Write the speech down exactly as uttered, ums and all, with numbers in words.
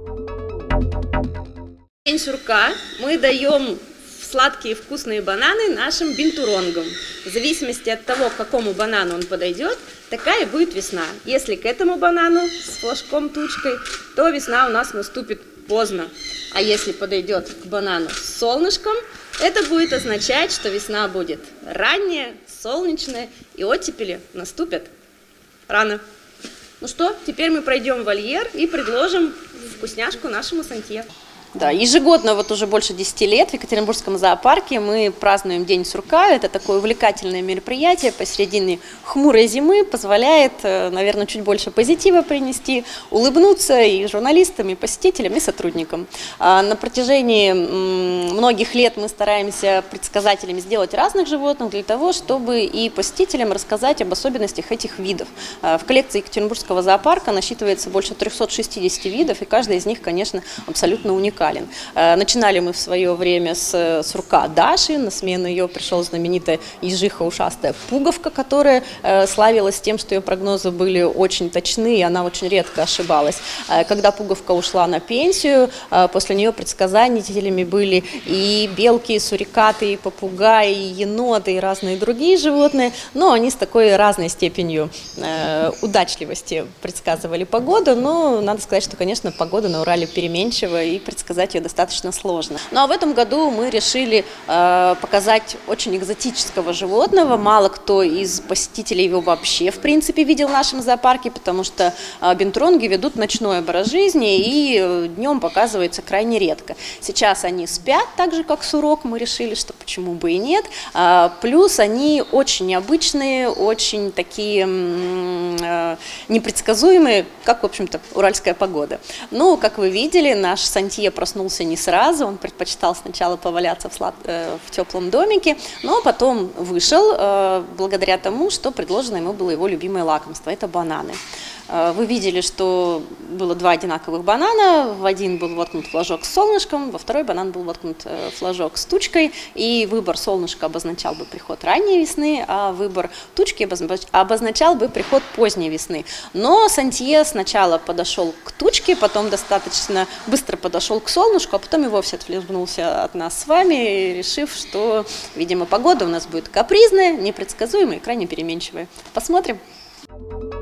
День сурка мы даем сладкие вкусные бананы нашим бинтуронгам. В зависимости от того, к какому банану он подойдет, такая будет весна. Если к этому банану с флажком тучкой, то весна у нас наступит поздно. А если подойдет к банану с солнышком, это будет означать, что весна будет ранняя, солнечная, и оттепели наступят рано. Ну что, теперь мы пройдем в вольер и предложим вкусняшку нашему Сантье. Да, ежегодно, вот уже больше десяти лет в Екатеринбургском зоопарке мы празднуем День сурка. Это такое увлекательное мероприятие посередине хмурой зимы, позволяет, наверное, чуть больше позитива принести, улыбнуться и журналистам, и посетителям, и сотрудникам. На протяжении многих лет мы стараемся предсказателями сделать разных животных для того, чтобы и посетителям рассказать об особенностях этих видов. В коллекции Екатеринбургского зоопарка насчитывается больше трёхсот шестидесяти видов, и каждый из них, конечно, абсолютно уникален. Начинали мы в свое время с сурка Даши, на смену ее пришел знаменитая ежиха ушастая Пуговка, которая славилась тем, что ее прогнозы были очень точны, и она очень редко ошибалась. Когда Пуговка ушла на пенсию, после нее предсказателями были и белки, и сурикаты, и попугаи, и еноты, и разные другие животные, но они с такой разной степенью удачливости предсказывали погоду, но надо сказать, что, конечно, погода на Урале переменчива, и предсказать ее достаточно сложно. Ну а в этом году мы решили э, показать очень экзотического животного. Мало кто из посетителей его вообще, в принципе, видел в нашем зоопарке, потому что э, бинтуронги ведут ночной образ жизни и э, днем показываются крайне редко. Сейчас они спят, так же, как сурок, мы решили, что почему бы и нет. Э, плюс они очень необычные, очень такие э, непредсказуемые, как, в общем-то, уральская погода. Ну, как вы видели, наш Сантье проснулся не сразу, он предпочитал сначала поваляться в, слад... в теплом домике, но потом вышел э, благодаря тому, что предложено ему было его любимое лакомство – это бананы. Вы видели, что было два одинаковых банана, в один был воткнут флажок с солнышком, во второй банан был воткнут флажок с тучкой, и выбор солнышка обозначал бы приход ранней весны, а выбор тучки обозначал бы приход поздней весны. Но Сантье сначала подошел к тучке, потом достаточно быстро подошел к солнышку, а потом и вовсе отхлебнулся от нас с вами, решив, что, видимо, погода у нас будет капризная, непредсказуемая и крайне переменчивая. Посмотрим.